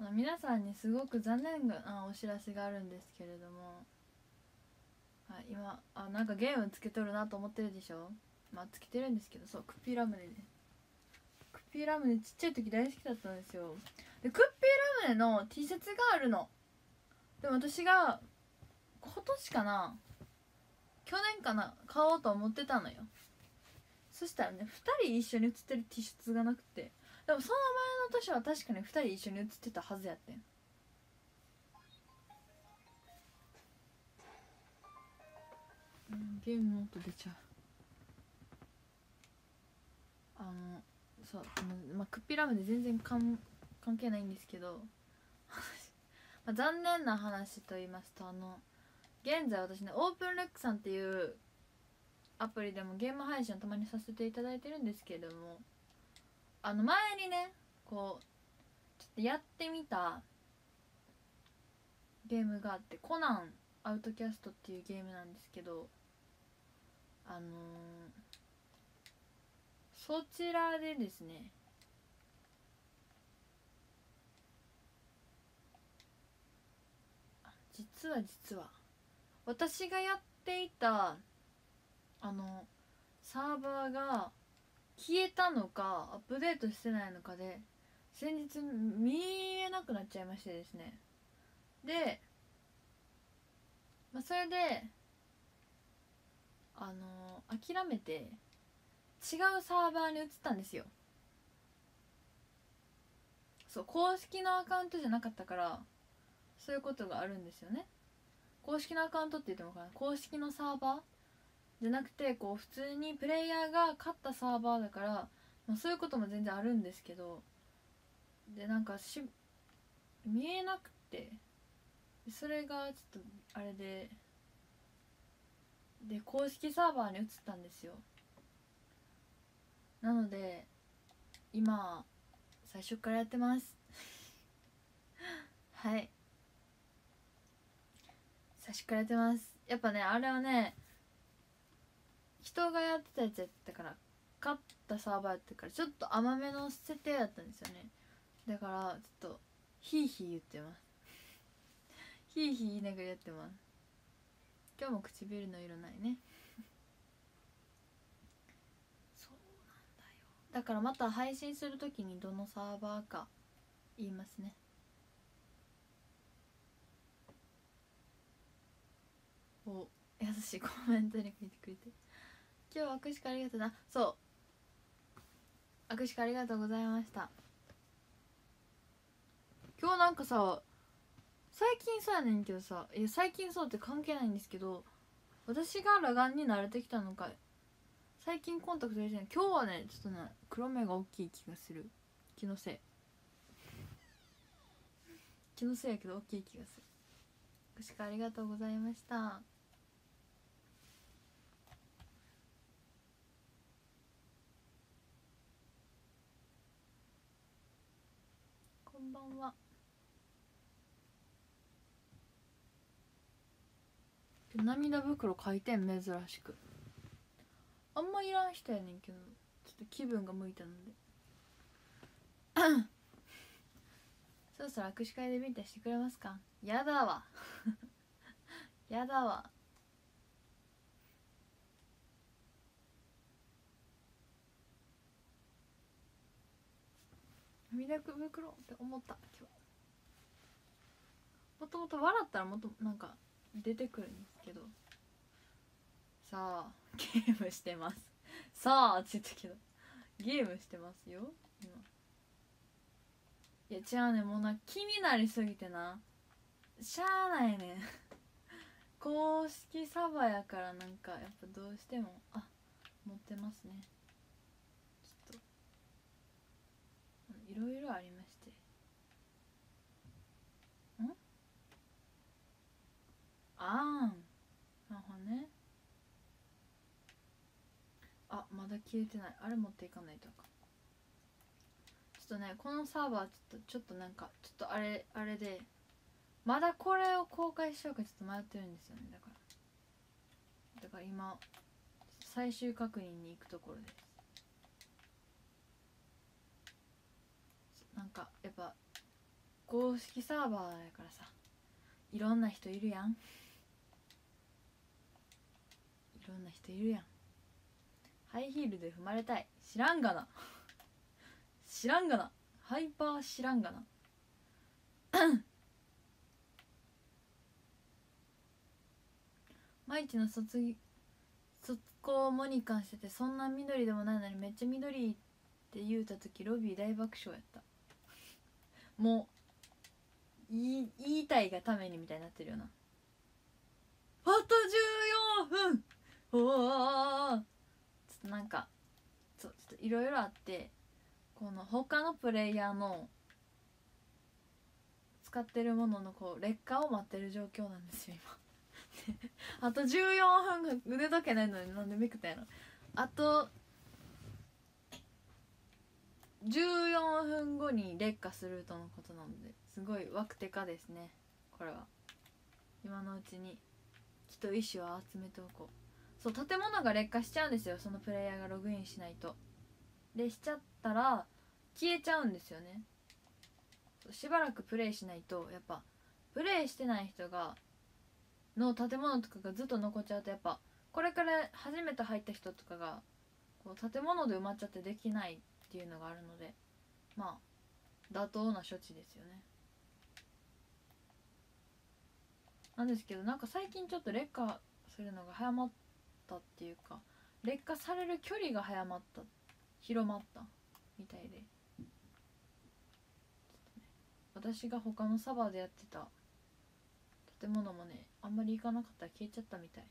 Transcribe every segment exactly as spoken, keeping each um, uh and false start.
あの皆さんにすごく残念なお知らせがあるんですけれども、はい、今あなんかゲームつけとるなと思ってるでしょ。まあつけてるんですけど、そうクッピーラムネね。クッピーラムネちっちゃい時大好きだったんですよ。でクッピーラムネの T シャツがあるの。でも私が今年かな去年かな買おうと思ってたのよ。そしたらねふたり一緒に写ってる T シャツがなくて、でもその前の年は確かにふたり一緒に写ってたはずやってん。うん、ゲームの音出ちゃう。あのそうあの、まあ、クッピーラムで全然関係ないんですけどまあ残念な話と言いますと、あの現在私ねオープンレックさんっていうアプリでもゲーム配信をたまにさせていただいてるんですけれども、あの前にねこうちょっとやってみたゲームがあって、コナンアウトキャストっていうゲームなんですけど、あのー、そちらでですね実は実は私がやっていたあのサーバーが消えたのかアップデートしてないのかで先日見えなくなっちゃいましてですね。で、まあ、それであの諦めて違うサーバーに移ったんですよ。そう公式のアカウントじゃなかったからそういうことがあるんですよね。公式のアカウントって言ってもかな、公式のサーバーじゃなくてこう普通にプレイヤーが勝ったサーバーだから、まあ、そういうことも全然あるんですけど、でなんかし見えなくて、それがちょっとあれでで公式サーバーに移ったんですよ。なので今最初からやってますはい最初からやってます。やっぱねあれはね人がやってたやつやったから、勝ったサーバーやったからちょっと甘めの設定だったんですよね。だからちょっとヒーヒー言ってますヒーヒー言いながらやってます。今日も唇の色ないねそうなんだよ。だからまた配信するときにどのサーバーか言いますね。お優しいコメントに書いてくれて、今日は握手会ありがとうな。そう握手会ありがとうございました。今日なんかさ最近そうやねんけどさ、いや最近そうって関係ないんですけど、私が裸眼に慣れてきたのか最近コンタクト入れてない。今日はねちょっとね黒目が大きい気がする。気のせい気のせいやけど大きい気がする。握手会ありがとうございました。こんばんは。涙袋書いてん珍しく。あんまいらん人やねんけどちょっと気分が向いたのでそろそろ握手会でビンタしてくれますか。やだわやだわ。涙袋って思った今日。もともと笑ったらもっとなんか出てくるんですけど、さあゲームしてますさあって言ったけどゲームしてますよ今。いや違うねもうな気になりすぎてなしゃあないねん公式サバやからなんかやっぱどうしてもあ持ってますね。ちょっといろいろありましてんあーなるほどね。あまだ消えてない。あれ持っていかないとあかん。ちょっとねこのサーバーちょっとちょっとなんかちょっとあれあれでまだこれを公開しようかちょっと迷ってるんですよね。だからだから今最終確認に行くところです。なんかやっぱ公式サーバーやからさ、いろんな人いるやん、いろんな人いるやん。ハイヒールで踏まれたい、知らんがな知らんがな、ハイパー知らんがな毎日の卒業卒校モニカンしてて、そんな緑でもないのにめっちゃ緑って言うた時ロビー大爆笑やった。もう言い言いたいがためにみたいになってるよな。あとじゅうよんぷん、おお、ちょっとなんかちょっといろいろあって、この他のプレイヤーの使ってるもののこう劣化を待ってる状況なんですよ今あとじゅうよんぷんが腕時計ないのになんでめくったんやろ。あとじゅうよんぷんごに劣化するとのことなので、すごいワクテカですね。これは今のうちに木と石を集めておこう。そう、建物が劣化しちゃうんですよ、そのプレイヤーがログインしないと。でしちゃったら消えちゃうんですよね。しばらくプレイしないと、やっぱプレイしてない人がの建物とかがずっと残っちゃうと、やっぱこれから初めて入った人とかがこう建物で埋まっちゃってできないっていうのがあるので、まあ妥当な処置ですよね。なんですけど、なんか最近ちょっと劣化するのが早まったっていうか、劣化される距離が早まった、広まったみたいで、私が他のサバでやってた建物もね、あんまり行かなかったら消えちゃったみたい。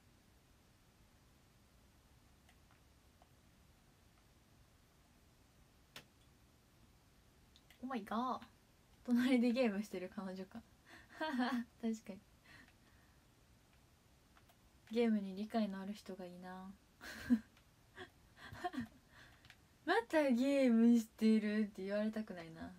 おマイガー、隣でゲームしてる彼女か確かにゲームに理解のある人がいいなまたゲームしてるって言われたくないな。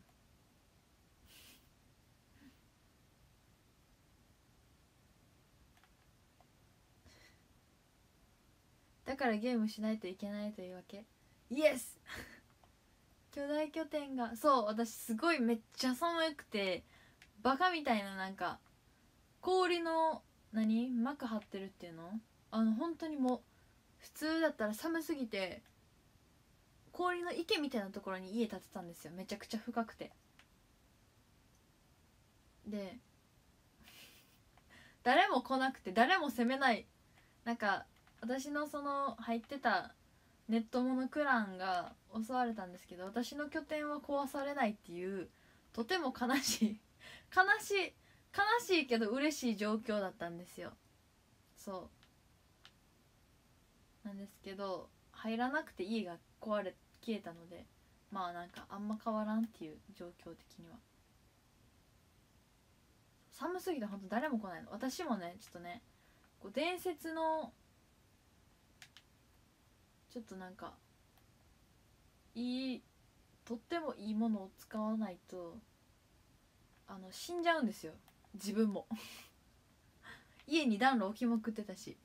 だからゲームしないといけないというわけ。イエス巨大拠点が、そう、私すごいめっちゃ寒くてバカみたいな、なんか氷の何膜張ってるっていうの、あの本当にもう普通だったら寒すぎて氷の池みたいなところに家建てたんですよ。めちゃくちゃ深くて、で誰も来なくて誰も攻めない、なんか私のその入ってたネットモノクランが襲われたんですけど、私の拠点は壊されないっていう、とても悲しい悲しい悲しいけど嬉しい状況だったんですよ。そうなんですけど、入らなくて家が壊れ消えたので、まあなんかあんま変わらんっていう状況的には。寒すぎてほんと誰も来ないの。私もねちょっとね、こう伝説のちょっとなんかいい、とってもいいものを使わないとあの死んじゃうんですよ自分も家に暖炉置きまくってたし。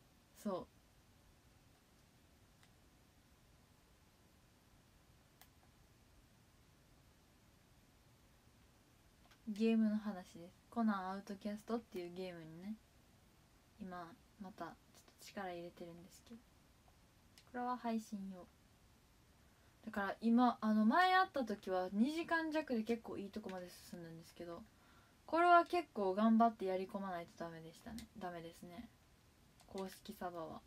そうゲームの話です。コナンアウトキャストっていうゲームにね、今またちょっと力入れてるんですけど、これは配信用だから、今あの前会った時はにじかん弱で結構いいとこまで進んだんですけど、これは結構頑張ってやり込まないとダメでしたね。ダメですね、公式サバは。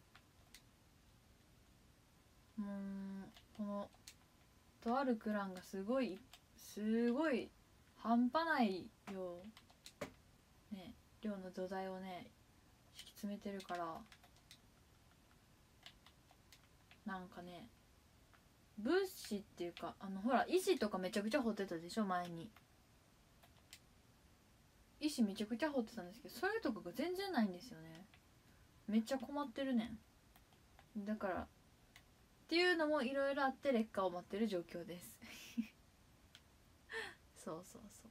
うーん、このとあるクランがすごいすごい半端ない量ね、量の土台をね敷き詰めてるから、なんかね物資っていうか、あのほら石とかめちゃくちゃ掘ってたでしょ前に。石めちゃくちゃ掘ってたんですけど、それとかが全然ないんですよね。めっちゃ困ってるねん。だからっていうのもいろいろあって劣化を待ってる状況ですそうそうそう、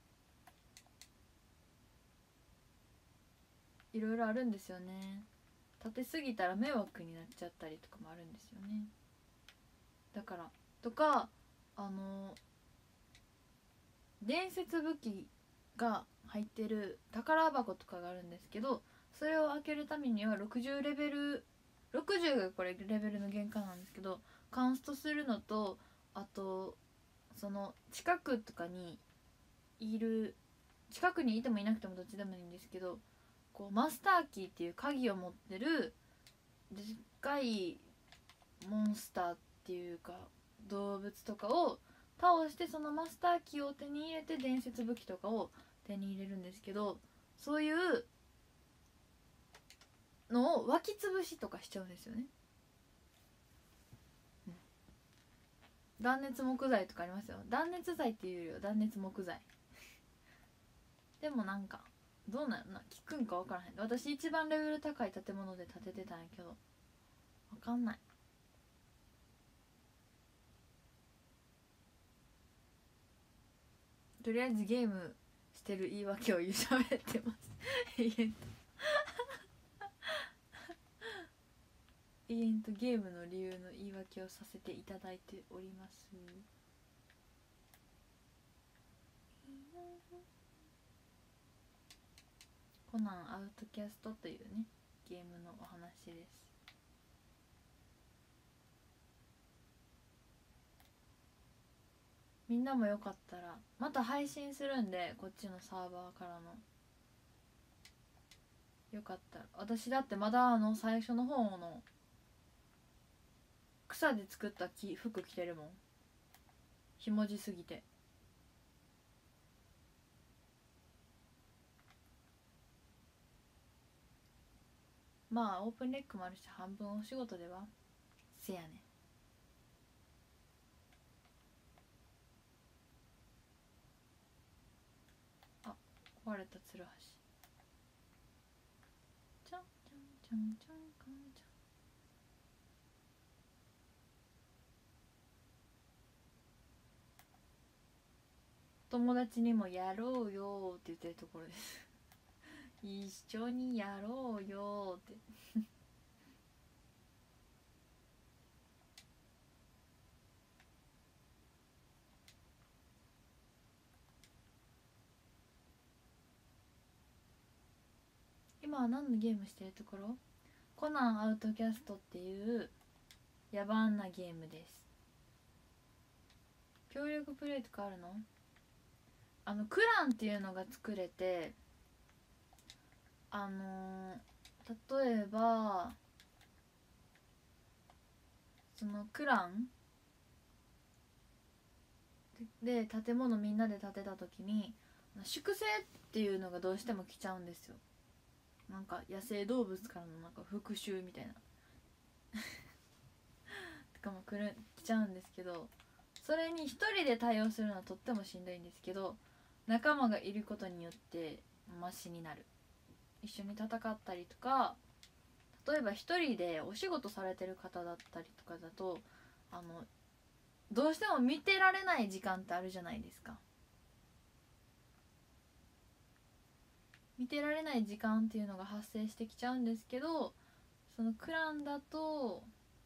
いろいろあるんですよね。立てすぎたら迷惑になっちゃったりとかもあるんですよね。だからとか、あの伝説武器が入ってる宝箱とかがあるんですけど、それを開けるためにはろくじゅうレベル、ろくじゅうがこれレベルの限界なんですけど、カンストするのと、あとその近くとかにいる、近くにいてもいなくてもどっちでもいいんですけど、こうマスターキーっていう鍵を持ってるでっかいモンスターっていうか動物とかを倒して、そのマスターキーを手に入れて伝説武器とかを手に入れるんですけど、そういうのを湧き潰しとかしちゃうんですよね。うん、断熱木材とかありますよ。断熱材っていうよりは断熱木材でもなんかどうなんやろな、効くんか分からへん。私一番レベル高い建物で建ててたんやけど分かんない。とりあえずゲームしてる言い訳を言うしゃべってます永遠と永遠とゲームの理由の言い訳をさせていただいております。コナンアウトキャストというねゲームのお話です。みんなもよかったらまた配信するんで、こっちのサーバーからのよかったら。私だってまだあの最初の方の草で作った服着てるもん、ひもじすぎて。まあオープンレックもあるし半分お仕事ではせやねん。あ、壊れたツルハシ。ちゃんちゃんちゃんちゃんかんちゃん。友達にもやろうよって言ってるところです一緒にやろうよって今は何のゲームしてるところ？コナンアウトキャストっていう野蛮なゲームです。協力プレイとかあるの？あのクランっていうのが作れて、あのー、例えばそのクランで建物みんなで建てた時に粛清っていうのがどうしても来ちゃうんですよ。なんか野生動物からのなんか復讐みたいなとかも来る来ちゃうんですけど、それに一人で対応するのはとってもしんどいんですけど、仲間がいることによってマシになる。一緒に戦ったりとか、例えば一人でお仕事されてる方だったりとかだと、あのどうしても見てられない時間ってあるじゃないですか。見てられない時間っていうのが発生してきちゃうんですけど、そのクランだと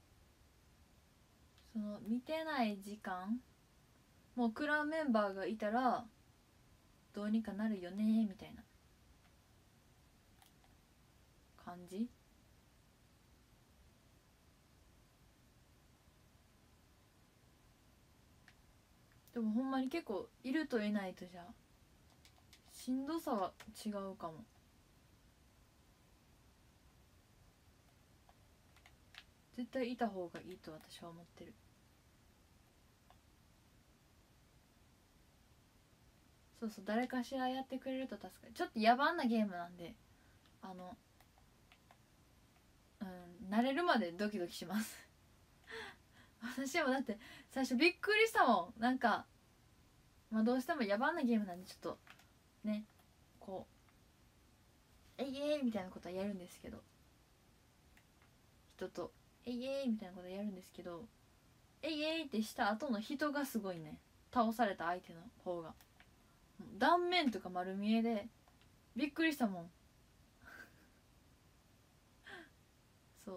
その見てない時間、もうクランメンバーがいたらどうにかなるよねみたいな感じ。でもほんまに結構いるといないとじゃしんどさは違うかも。絶対いた方がいいと私は思ってる。そうそう、誰かしらやってくれると助かる。ちょっと野蛮なゲームなんで、あのうん慣れるまでドキドキします私もだって最初びっくりしたもん。なんかまあどうしても野蛮なゲームなんでちょっとね、こう「えいえい」みたいなことはやるんですけど、人と「えいえい」みたいなことはやるんですけど、えいえいってした後の人がすごいね、倒された相手の方が断面とか丸見えでびっくりしたもんそう。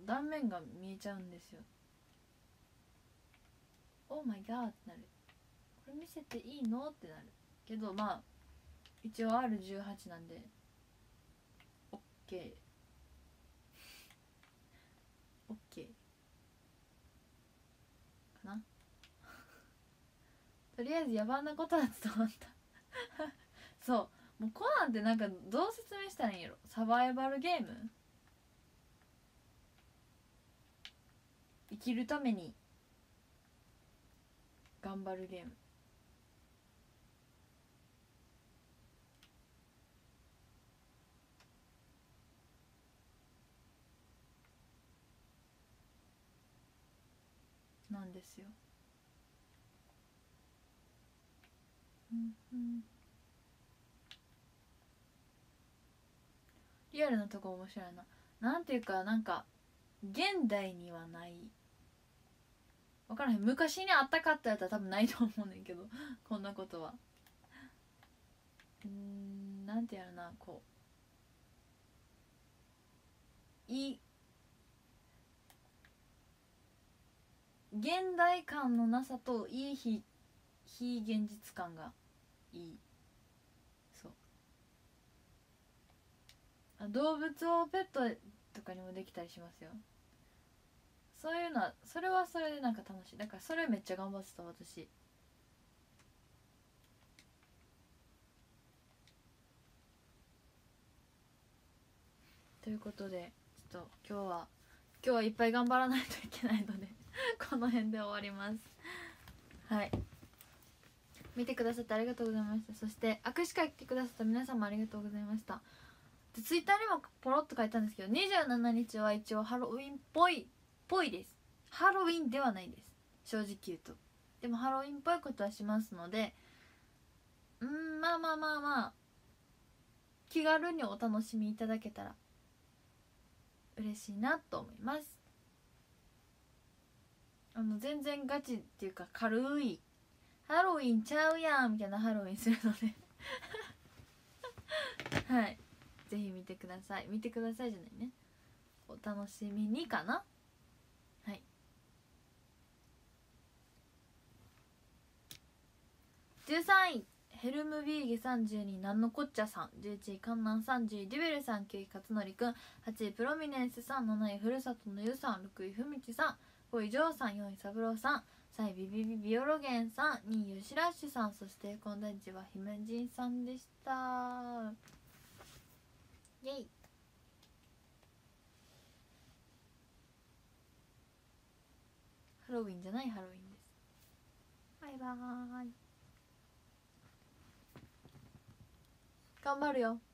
断面が見えちゃうんですよ。オーマイガーってなる。これ見せていいのってなるけど、まあ一応 アールじゅうはち なんで OK OK かなとりあえず野蛮なことは伝わったそうもうコナンってなんかどう説明したらいいんやろ。サバイバルゲーム、生きるために頑張るゲームなんですよ。うんうん、リアルなとこ面白いな。なんていうかなんか現代にはない、分からへん、昔にあったかったやったら多分ないと思うねんけどこんなことはうーん、なんてやるな、こういい現代感のなさといい非非現実感がいい。そうあ、動物をペットとかにもできたりしますよ。そういうのはそれはそれでなんか楽しい。だからそれめっちゃ頑張ってた私。ということでちょっと今日は今日はいっぱい頑張らないといけないのでこの辺で終わります。はい、見てくださってありがとうございました。そして握手会来てくださった皆様ありがとうございました。でツイッターにもポロッと書いたんですけど、にじゅうしちにちは一応ハロウィンっぽいっぽいです。ハロウィンではないです、正直言うと。でもハロウィンっぽいことはしますので、うーん、まあまあまあまあ気軽にお楽しみいただけたら嬉しいなと思います。あの全然ガチっていうか軽いハロウィンちゃうやんみたいなハロウィンするのではい、ぜひ見てください。見てくださいじゃないね、お楽しみにかな。はい、じゅうさんいヘルムビーゲさんじゅうになんのこっちゃさん、じゅういちいカンナンさん、じゅういデュベルさん、きゅうい勝則くん、はちいプロミネンスさん、なないふるさとのゆさん、ろくいふみちさん、ごいジョーさん、よんいサブローさん、さんいビビビビオロゲンさん、にいユシラッシュさん、そして今大地は姫人さんでした。イェイ。ハロウィンじゃないハロウィンです。バイバーイ。頑張るよ。